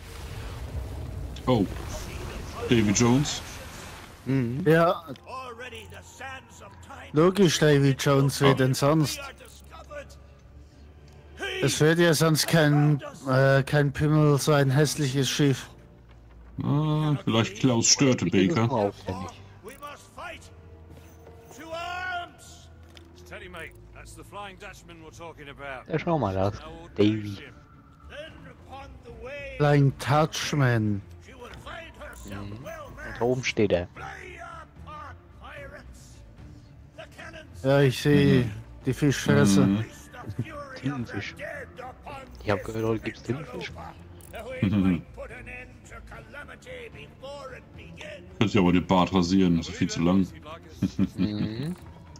Oh. Davy Jones. Ja, Already the sands of time. logisch, Davy Jones, wie denn sonst? We are discovered. Es wird ja sonst kein Pimmel, so ein hässliches Schiff. Ah, vielleicht Klaus Störtebeker. Aufwendig. We must fight. To arms! Steady, mate. That's the Flying Dutchman we're talking about. Ja, schau mal, da ist No ordinary Davy. ship. Then upon the way Flying Touchman. she will find herself well manned. Da oben steht er. Play your part, pirates. The cannons Ja, ich sehe die Fischfresse. unleash the fury of the Tintenfisch. dead upon Ich habe this gehört, heute gibt's Tintenfisch. that we might put an end to calamity before it begins. Könnte sich aber den Bart rasieren, das ist viel zu lang. He'd like us. Mhm.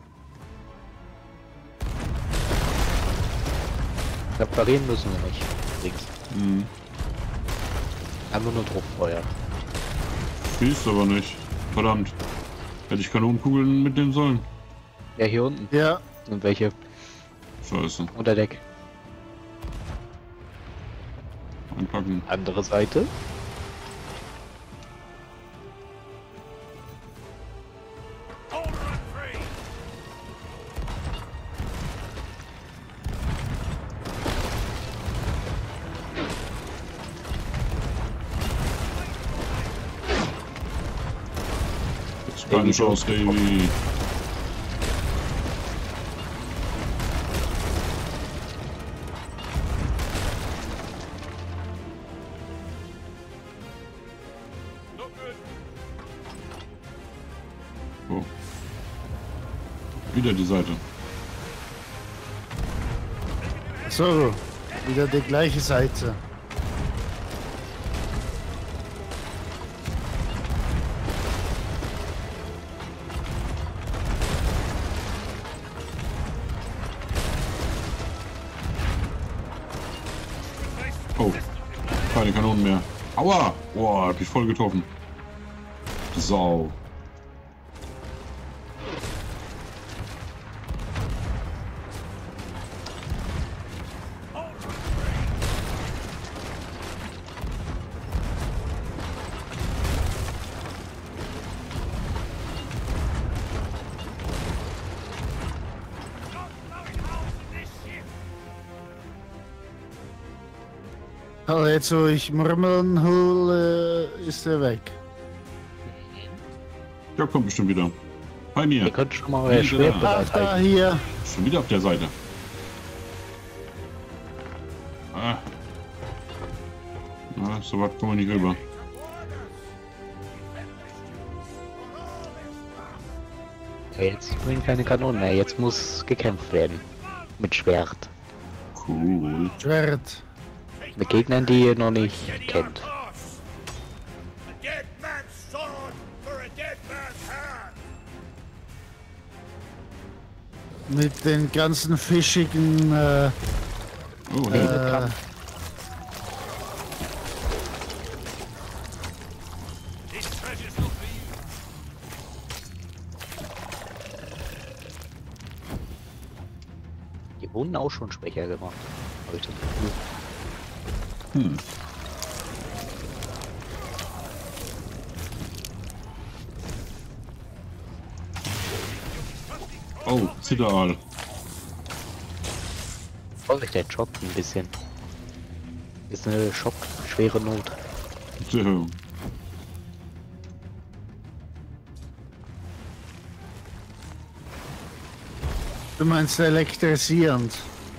Reparieren müssen wir nicht. Übrigens. Mhm. Einfach nur Druckfeuer. Schießt aber nicht. Verdammt. Hätte ich Kanonenkugeln mitnehmen sollen. Ja, hier unten. Ja, Und welche? Scheiße. Unter Deck. Einpacken. Andere Seite. Hold her free. Jetzt keine Chance, Davy. Not good. Oh. Wieder die Seite. so, wieder die gleiche Seite. keine Kanonen mehr. Aua! Boah, hab ich voll getroffen. Sau. Also jetzt, wo ich Murmeln hole, ist er weg. Ja, kommt bestimmt wieder. Bei mir. Ihr könnt schon mal euer Wieder Schwert da. Ach, da, bereithalten. hier. Schon wieder auf der Seite. Ah. Na, so weit kommen wir nicht rüber. Ja, jetzt bringen keine Kanonen mehr. Jetzt muss gekämpft werden. Mit Schwert. Cool. Schwert. Mit Gegnern, die ihr noch nicht kennt. A dead man's sword for a dead man's hand. Mit den ganzen fischigen, Oh, hey. This treasure's not for you. Die wurden auch schon schwächer gemacht. Habe ich das Gefühl. Oh, Zitteraal. Vorsicht, der joggt ein bisschen. Ist eine schwere Not. Tja. du meinst elektrisierend.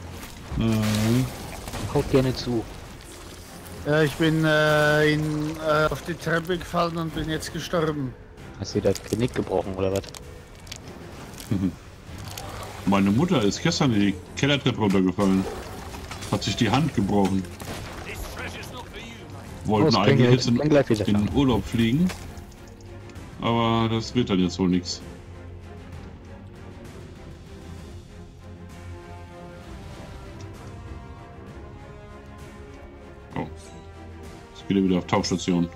Haut gerne zu. Ja, ich bin auf die Treppe gefallen und bin jetzt gestorben. Hast du das Genick gebrochen oder was? Meine Mutter ist gestern in die Kellertreppe runtergefallen. Hat sich die Hand gebrochen. This treasure's not for you, mate. Wollten es eigentlich jetzt bringt gleich wieder in den Urlaub fliegen. Aber das wird dann jetzt wohl nichts. Oh. Jetzt geht er wieder auf Tauchstation.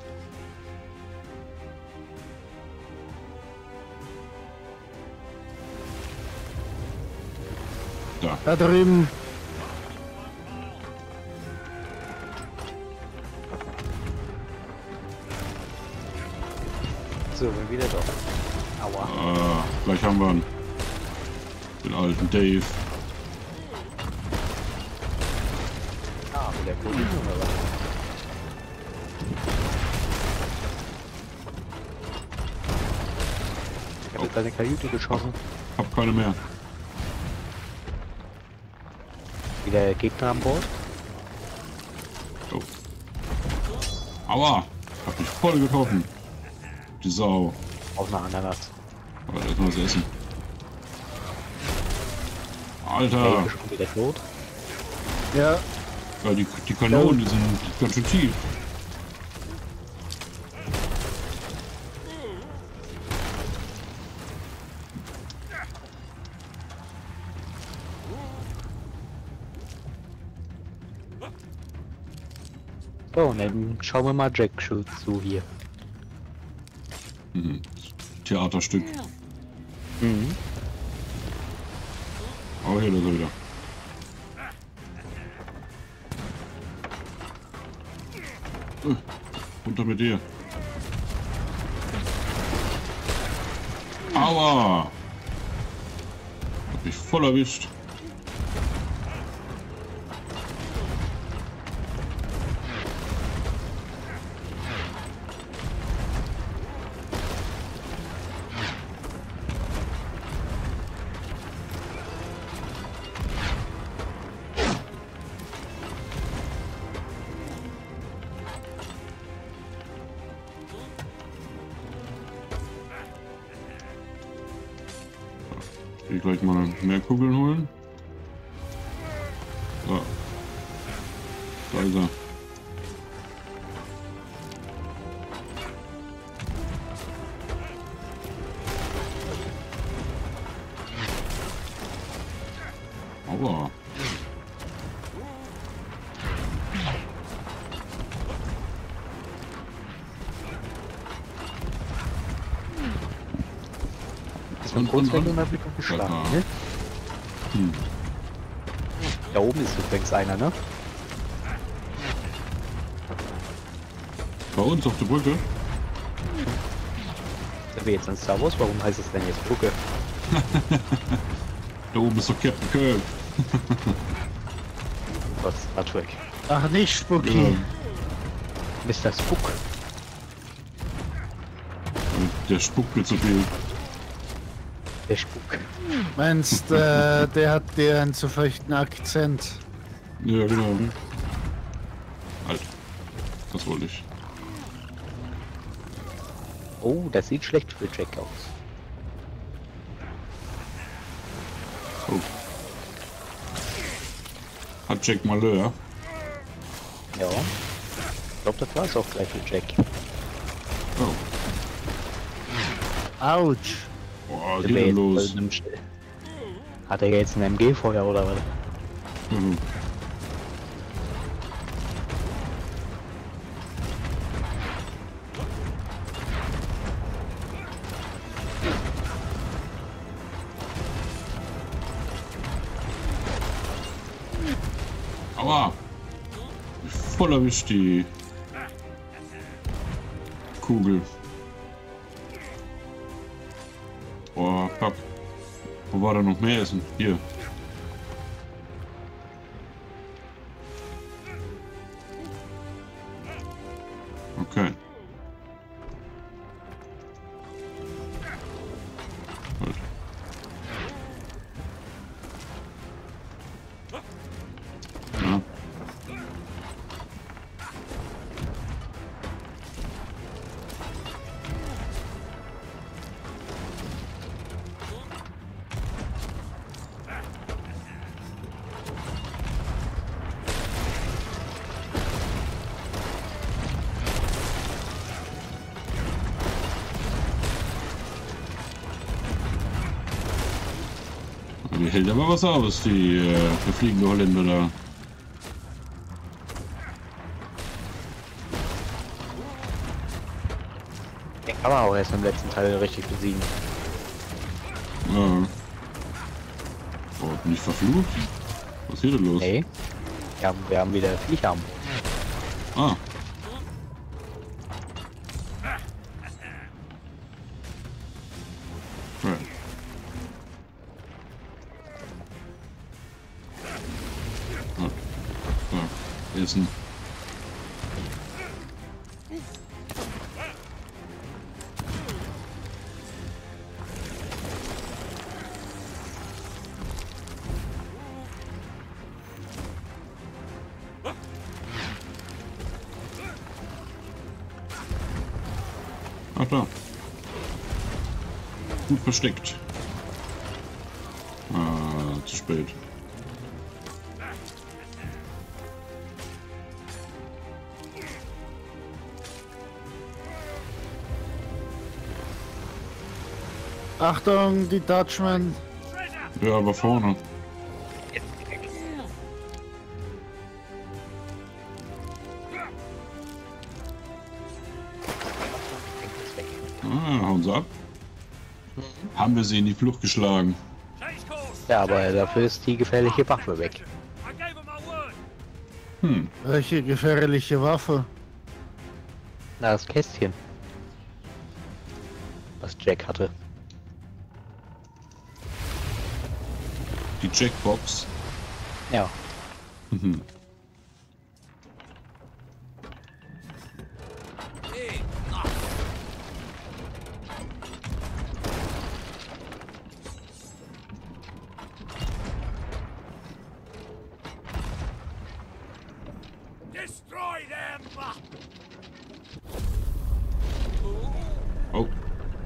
Da. Da drüben. So, bin wieder da. Aua. Ah, gleich haben wir ihn. Den alten Dave. Ah, wieder gut. Oder was? Ich habe jetzt seine Kajüte geschossen. Hab keine mehr. Wieder Gegner an Bord. Oh. Aua! Hab mich voll getroffen. Die Sau. Auf eine Ananas. Aber erstmal was essen. Hey, Alter! ist schon wieder tot. Ja, Ja, die Kanonen, die sind ganz schön tief. So, und dann schauen wir mal Jack zu hier. Mhm. Theaterstück. Mhm. Oh, hier, da ist er wieder. Runter mit dir. Aua! Hab mich voll erwischt. Ich gleich mal mehr Kugeln holen. So. Da ist er. Aua. Kurzwelle mal wieder geschlagen, Aha. ne? Hm. Da oben ist übrigens einer, ne? Bei uns auf der Brücke? Sind wir jetzt in Star Wars? Warum heißt es denn jetzt Brücke? Da oben ist doch Captain Kirk. Gott, Star Trek. Ach, nicht Spooky. Mr. Spook. Und der spuckt mir zu viel. Der Spuk. Meinst, der hat dir einen zu feuchten Akzent? Ja, genau. Halt. Das wollte ich. Oh, das sieht schlecht für Jack aus. Oh. Hat Jack Malheur. Ja. Ich glaube, das war es auch gleich für Jack. Oh. Autsch. Boah, Sind geht wir denn jetzt los? voll im Still. Hat er jetzt ein MG-Feuer oder was? Mhm. Aua! Voll erwischt die Kugel. Boah, fuck. Wo war da noch mehr Essen? Hier. Okay. Gut. Ja. Die hält aber was aus, der fliegende Holländer da. Den kann man auch erst im letzten Teil richtig besiegen. Ja. Oh, bin ich verflucht? Was ist hier denn los? Nee. Ja, wir haben wieder Viecherarm. Ah. Right. Ah. So, Essen. Ach da. Gut versteckt. Ah, zu spät. Achtung, die Dutchman. Ja, aber vorne. Ah, hauen sie ab. Haben wir sie in die Flucht geschlagen. Change course. Ja, aber dafür ist die gefährliche Waffe weg. I gave him my word. Hm. Welche gefährliche Waffe? Na, das Kästchen. Was Jack hatte. Die Jackbox. Ja. Mhm. Destroy them. Oh.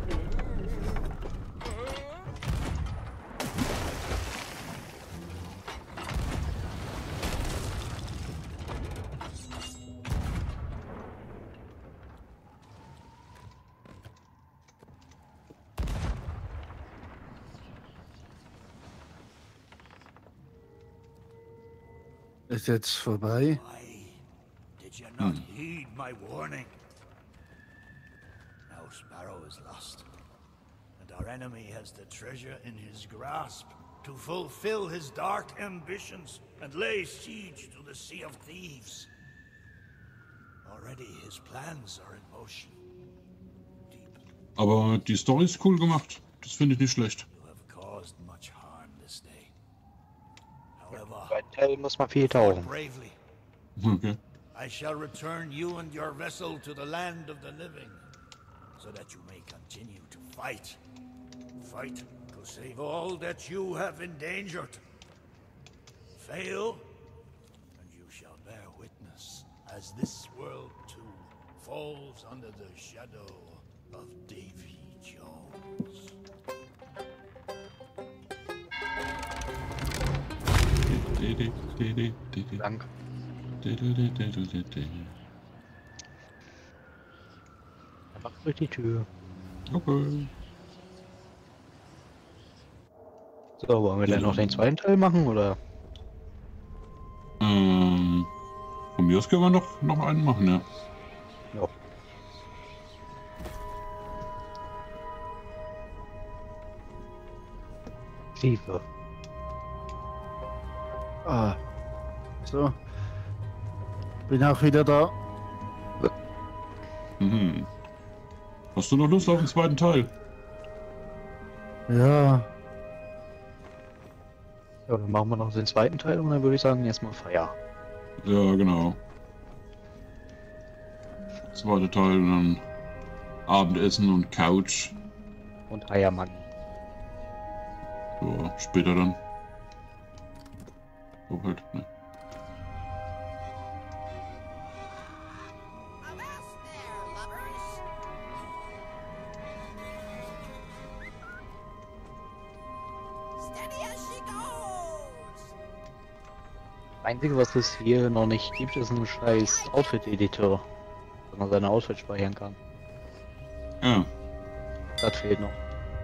Ist jetzt vorbei? Why did you not heed my warning? Now Sparrow is lost, and our enemy has the treasure in his grasp to fulfill his dark ambitions and lay siege to the Sea of Thieves. Already his plans are in motion. Deep. Aber die Story ist cool gemacht. Das finde ich nicht schlecht. You have caused much harm this day. However, Bei Teil muss man viel tauchen. bravely, Okay. I shall return you and your vessel to the land of the living, so that you may continue to fight. Fight to save all that you have endangered. Fail, and you shall bear witness as this world too falls under the shadow of Davy Jones. Danke. Einfach durch die Tür. Okay. So, wollen wir dann noch den zweiten Teil machen, oder? Von mir aus können wir noch einen machen, ja. Ja. Schiefe. Ah. So. Bin auch wieder da. Mhm. Hast du noch Lust auf den zweiten Teil? Ja. Ja, dann machen wir noch den zweiten Teil und dann würde ich sagen, erstmal Feier. Ja, genau. Zweiter Teil und dann Abendessen und Couch. Und Eiermann. Ja, später dann. Oh, halt, ne. Avast there, lovers! Steady as she goes! Einzige, was es hier noch nicht gibt, ist ein scheiß Outfit-Editor. Dass man seine Outfits speichern kann. Ja. Das fehlt noch.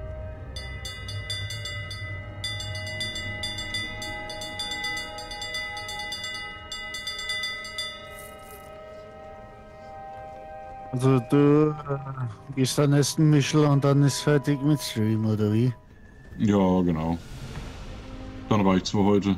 Also du gehst dann essen, Michel, und dann ist fertig mit Stream, oder wie? Ja, genau. Dann reicht's für heute.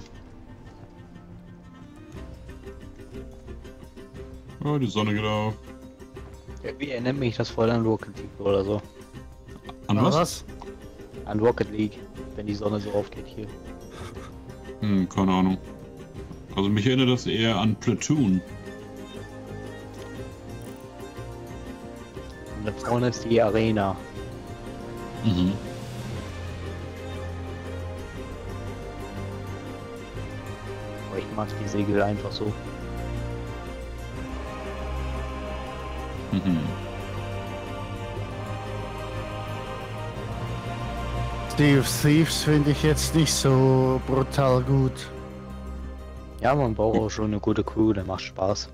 Ja, die Sonne geht auf. Irgendwie erinnert mich das voll an Rocket League oder so. An Na, was? An Rocket League, wenn die Sonne so aufgeht hier. Keine Ahnung. Also mich erinnert das eher an Platoon. Und da vorne ist die Arena. Mhm. Aber ich mag die Segel einfach so. Mhm. Sea of Thieves finde ich jetzt nicht so brutal gut. Ja, man braucht auch schon eine gute Crew, der macht Spaß.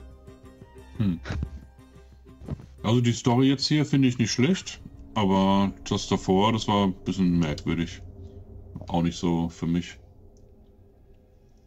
Also die Story jetzt hier finde ich nicht schlecht, aber das davor, das war ein bisschen merkwürdig. Auch nicht so für mich.